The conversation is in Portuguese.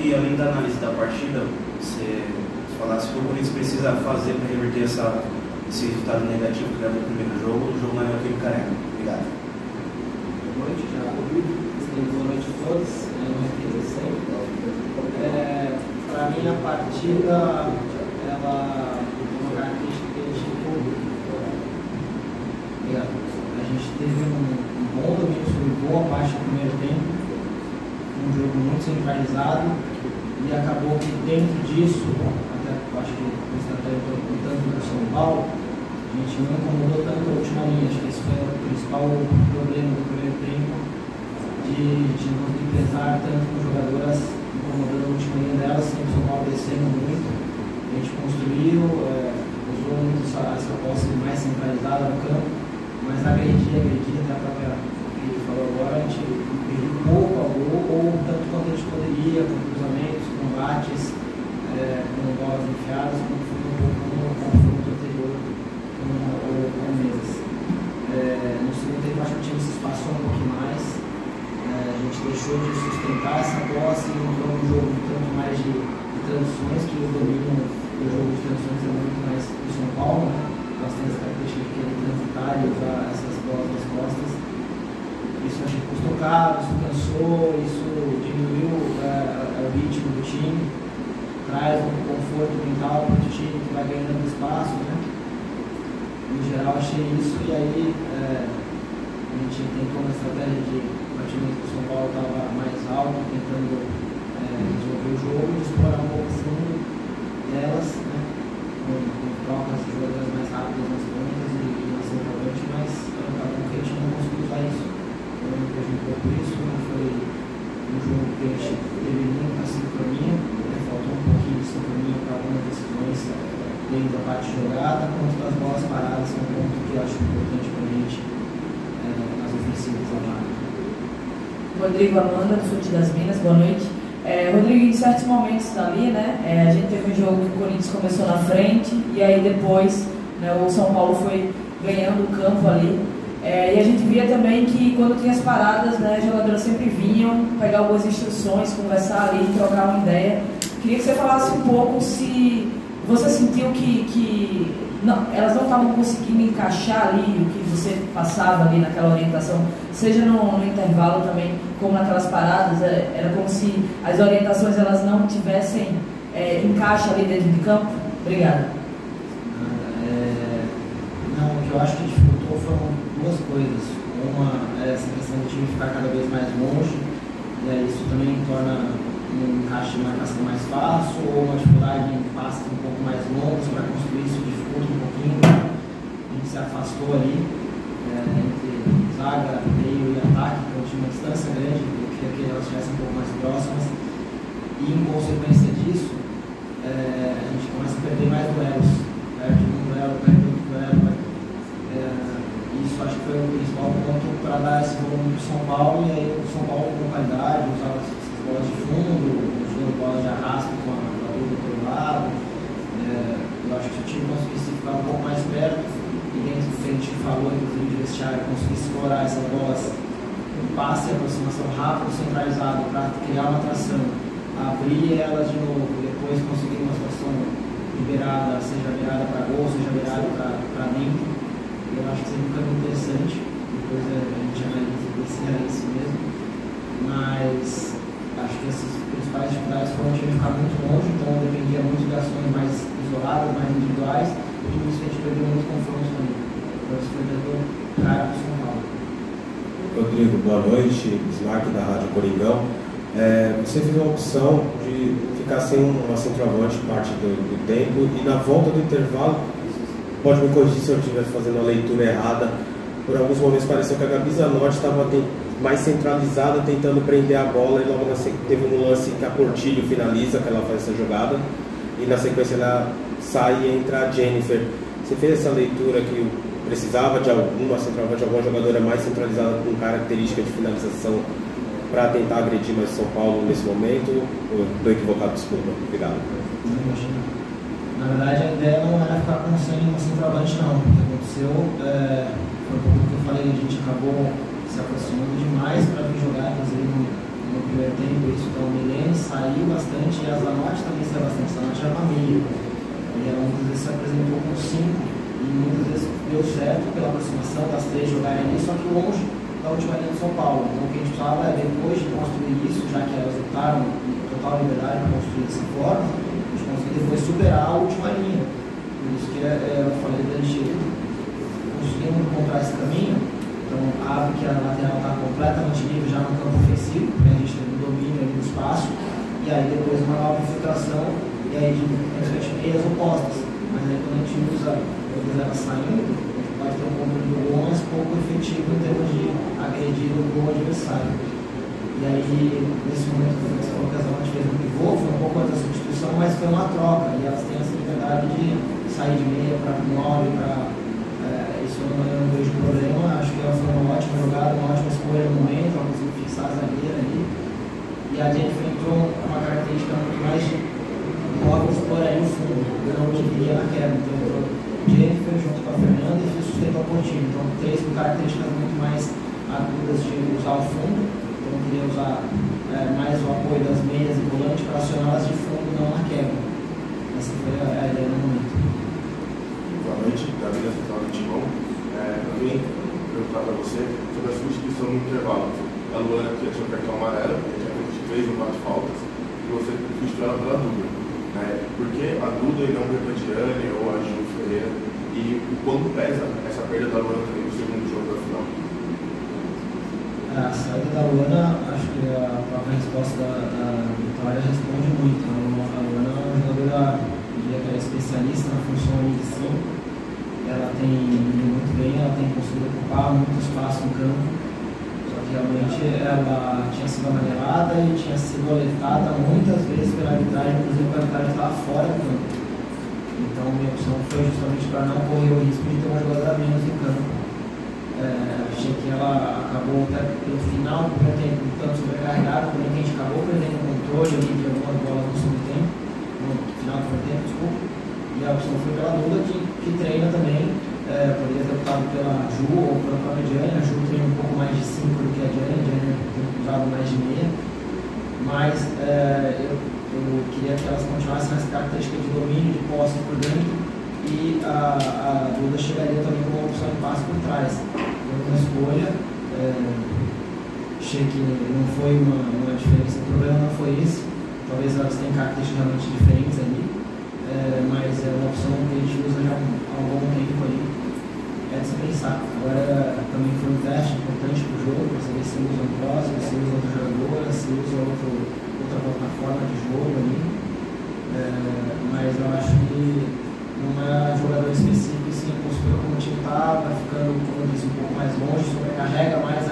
que, além da análise da partida, você falasse o que o Corinthians precisa fazer para reverter esse resultado negativo que leva no primeiro jogo, no jogo na Neoquímica Arena. Obrigado. Boa noite, já ouvi. Boa noite a todos. Para mim, a partida, ela tem uma característica que a gente teve um bom domínio sobre boa parte do primeiro tempo, um jogo muito centralizado, e acabou que dentro disso, até acho que isso até tanto do São Paulo, a gente não incomodou tanto a última linha. Acho que esse foi o principal problema do primeiro tempo, de não pesar tanto com jogadoras incomodando a última linha delas, sempre o São Paulo descendo muito. A gente construiu, usou muito essa posse mais centralizada no campo, mas agredia, até a própria que ele falou agora, a gente perdeu pouco a gol, ou tanto quanto a gente poderia, com cruzamentos, combates, com bolas enfiadas, como foi um pouco no confronto anterior com o Palmeiras. No segundo tempo, acho que o time se espaçou um pouquinho mais, a gente deixou de sustentar essa posse e entrou um jogo tanto mais de transições, que o domínio do jogo de transições é muito mais do São Paulo, né? Nós temos a característica de querer transitar e usar essas bolas nas costas. Isso a gente custou caro, isso cansou, isso diminuiu o ritmo do time, traz um conforto mental para o time que vai ganhando espaço, né? No geral, achei isso, e aí a gente tentou uma estratégia de partimento que o São Paulo estava mais alto, tentando desenvolver o jogo e explorar um pouco o fundo delas, né? Com trocas de jogadores mais rápidas nas pontas e na centroavante, mas acabou que a gente não conseguiu usar isso. Então, não prejudicou por isso, não foi um jogo que a gente teve muita sincronia, faltou um pouquinho de sincronia para algumas decisões desde a parte jogada, quanto das bolas paradas, que é um ponto que eu acho importante para a gente nas ofensivas da marca. Rodrigo Amanda, do Fute das Minas, boa noite. Rodrigo, em certos momentos ali, né, a gente teve um jogo que o Corinthians começou na frente e aí depois, né, o São Paulo foi ganhando o campo ali. E a gente via também que quando tinha as paradas, né, os jogadores sempre vinham pegar algumas instruções, conversar ali, trocar uma ideia. Queria que você falasse um pouco se você sentiu que elas não estavam conseguindo encaixar ali o que você passava ali naquela orientação, seja no intervalo também, como naquelas paradas, era como se as orientações elas não tivessem encaixe ali dentro de campo? Obrigada. Não, o que eu acho que dificultou foram duas coisas. Uma é essa questão do time ficar cada vez mais longe, e aí isso também torna um encaixe de marcação mais fácil, ou uma dificuldade em passes um pouco mais longos para construir, isso dificulta um pouquinho. A gente se afastou ali entre zaga, meio e ataque, então tinha uma distância grande, eu queria que elas estivessem um pouco mais próximas, e em consequência disso, a gente começa a perder mais duelos, perde um duelo, perde outro duelo. Isso acho que foi o principal ponto para dar esse volume para o São Paulo, e aí o São Paulo com qualidade, usava essas bolas de fundo, usando bolas de arrasto com a dupla pelo lado. Eu acho que se o time conseguisse ficar um pouco mais perto, e dentro do que a gente falou, inclusive de vestiário, conseguisse explorar essas bolas em passe e aproximação rápido, centralizado, para criar uma atração, abrir elas de novo, depois conseguir uma situação liberada, seja virada para gol, seja virada para dentro. Eu acho que seria um caminho interessante, depois a gente analisa se é isso mesmo, mas acho que essas principais dificuldades foram o time ficar muito longe, então dependia muito de ações mais isoladas, mais individuais, e por isso a gente perdeu muito confronto também. Então isso foi dando cara para o São Paulo. Rodrigo, boa noite, Bismarck da Rádio Coringão. Você fez uma opção de ficar sem uma centroavante parte do tempo, e na volta do intervalo, pode me corrigir se eu estiver fazendo a leitura errada, por alguns momentos pareceu que a Gabi Zanotti estava mais centralizada, tentando prender a bola, e logo teve um lance que a Portillo finaliza, que ela faz essa jogada, e na sequência ela sai e entra a Jennifer. Você fez essa leitura que precisava de alguma centroavante, alguma jogadora mais centralizada com característica de finalização para tentar agredir mais São Paulo nesse momento? Ou estou equivocado? Desculpa. Obrigado. Na verdade, a ideia não era ficar com uma centroavante, não. O que aconteceu foi um pouco o que eu falei, a gente acabou se aproximando demais para vir jogar, fazer no primeiro tempo isso com o Milense, saiu bastante e a Zanotti também saiu bastante. A Zanotti era uma meia. E ela muitas vezes se apresentou com 5 e muitas vezes deu certo pela aproximação das 3 jogarem ali, só que longe da última linha do São Paulo. Então o que a gente precisava é, depois de construir isso, já que elas optaram em total liberdade para construir dessa forma, a gente conseguir depois superar a última linha. Por isso que eu falei da gente conseguimos encontrar esse caminho. Então abre que a lateral está completamente livre já no campo ofensivo, porque a gente tem um domínio ali no espaço, e aí depois uma nova infiltração, e aí de meias opostas. Mas aí quando a gente usa ela saindo, a gente pode ter um controle do gol, mas pouco efetivo em termos de agredir o gol adversário. E aí, nesse momento que você falou que a Zanotti fez um pivô, foi um pouco antes da substituição, mas foi uma troca, e elas têm essa liberdade de sair de meia para 9, para isso eu não vejo problema. Acho que ela foi uma ótima jogada, uma ótima escolha no momento, ela conseguiu fixar a zagueira ali. E a gente entrou uma característica muito mais de logo exploraria o fundo, eu não queria na quebra. Então entrou Jennifer junto com a Fernanda e sustentou o Coutinho. Então 3 com características muito mais agudas de usar o fundo. Então eu queria usar mais o apoio das meias e volante para acioná-las de fundo, não na quebra. Essa foi a ideia no momento. Boa noite, Davi da Central do Timão. Eu vim perguntar para você sobre a substituição no intervalo. A Luana que tinha o cartão amarelo, que tinha feito 3 ou 4 faltas, e você substituiu ela pela Duda. Por que a Duda e não a Repetiane ou a Ju Ferreira? E o quanto pesa essa perda da Luana também no segundo jogo da final? A saída da Luana, acho que a própria resposta da Vitória responde muito. A Luana é uma jogadora, diria que é especialista na função ali de cima. Ela tem ido muito bem, ela tem conseguido ocupar muito espaço no campo. Só que realmente ela tinha sido amarelada e tinha sido alertada muitas vezes pela arbitragem, inclusive a arbitragem estava fora do campo. Então minha opção foi justamente para não correr o risco de ter uma jogadora menos em campo. Achei que ela acabou até pelo final do primeiro tempo tanto sobrecarregada, porém que a gente acabou perdendo o controle ali de algumas bolas no segundo tempo, no final do primeiro tempo, desculpa. E a opção foi pela Duda, que treina também, poderia ter optado pela Ju ou pela própria Diane. A Ju treina um pouco mais de 5 do que a Diane tem usado mais de meia, mas eu queria que elas continuassem essa característica de domínio, de posse por dentro, e a Duda chegaria também com uma opção de passe por trás. Foi uma escolha, achei que não foi uma diferença, o problema não foi esse, talvez elas tenham características realmente diferentes ali. Mas é uma opção que a gente usa já há um bom tempo ali. É de se pensar. Agora também foi um teste importante para o jogo, para saber se usa um cross, se usa outra jogadora, se usa outra plataforma de jogo ali. Mas eu acho que numa jogadora específica, sim, postura como o time está, vai ficando, como eu disse, um pouco mais longe, sobrecarrega mais